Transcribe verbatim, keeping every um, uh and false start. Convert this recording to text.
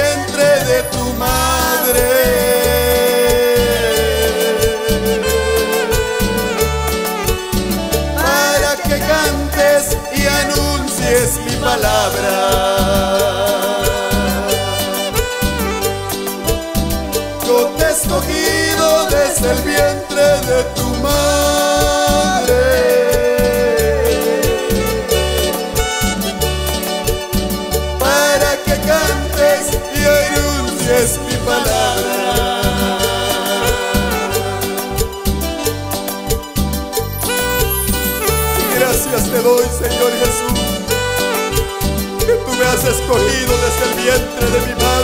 vientre de tu madre, para que cantes y anuncies mi palabra. Yo te he escogido desde el vientre de tu madre, para que cantes y anuncies mi palabra. Y gracias te doy, Señor Jesús, que tú me has escogido desde el vientre de mi madre.